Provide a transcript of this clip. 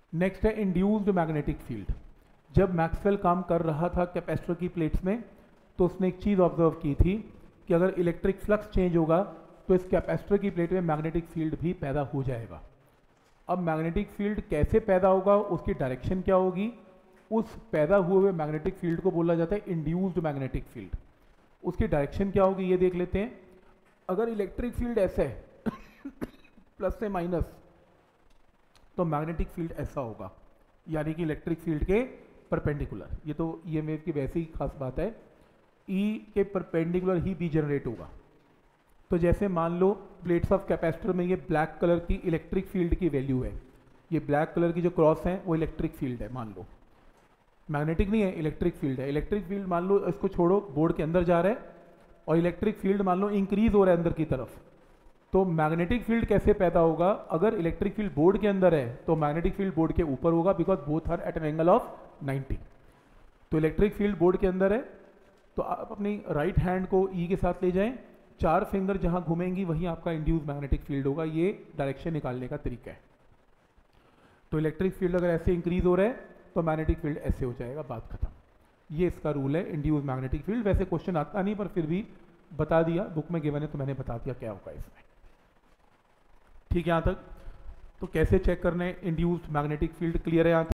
Next है induced magnetic field. जब Maxwell काम कर रहा था कैपेसिटर की प्लेट्स में, तो उसने एक चीज़ ऑब्जर्व की थी कि अगर इलेक्ट्रिक फ्लक्स चेंज होगा तो इस कैपेसिटर की प्लेट में मैग्नेटिक फील्ड भी पैदा हो जाएगा। अब मैग्नेटिक फील्ड कैसे पैदा होगा, उसकी डायरेक्शन क्या होगी, उस पैदा हुए हुए मैग्नेटिक फील्ड को बोला जाता है इंड्यूस्ड मैग्नेटिक फील्ड। उसकी डायरेक्शन क्या होगी ये देख लेते हैं। अगर इलेक्ट्रिक फील्ड ऐसे है प्लस से माइनस, तो मैग्नेटिक फील्ड ऐसा होगा, यानी कि इलेक्ट्रिक फील्ड के परपेंडिकुलर। ये तो ईएमएफ की वैसे ही खास बात है, ई के परपेंडिकुलर ही बी जनरेट होगा। तो जैसे मान लो प्लेट्स ऑफ कैपेसिटर में ये ब्लैक कलर की इलेक्ट्रिक फील्ड की वैल्यू है, ये ब्लैक कलर की जो क्रॉस है वो इलेक्ट्रिक फील्ड है, मान लो मैग्नेटिक नहीं है, इलेक्ट्रिक फील्ड है। इलेक्ट्रिक फील्ड मान लो, इसको छोड़ो, बोर्ड के अंदर जा रहा है और इलेक्ट्रिक फील्ड मान लो इंक्रीज हो रहा है अंदर की तरफ। तो मैग्नेटिक फील्ड कैसे पैदा होगा, अगर इलेक्ट्रिक फील्ड बोर्ड के अंदर है तो मैग्नेटिक फील्ड बोर्ड के ऊपर होगा, because both are at an angle of 90। तो इलेक्ट्रिक फील्ड बोर्ड के अंदर है, तो आप अपनी राइट हैंड को ई के साथ ले जाएं, 4 फिंगर जहां घूमेंगी वहीं आपका इंड्यूस मैग्नेटिक फील्ड होगा। ये डायरेक्शन निकालने का तरीका है। तो इलेक्ट्रिक फील्ड अगर ऐसे इंक्रीज हो रहा है तो मैग्नेटिक फील्ड ऐसे हो जाएगा, बात खत्म। ये इसका रूल है इंड्यूस मैग्नेटिक फील्ड। वैसे क्वेश्चन आता नहीं, पर फिर भी बता दिया, बुक में गिवन है तो मैंने बता दिया क्या होगा इसमें। ठीक है यहाँ तक। तो कैसे चेक करने इंड्यूस्ड मैग्नेटिक फील्ड, क्लियर है यहाँ तक?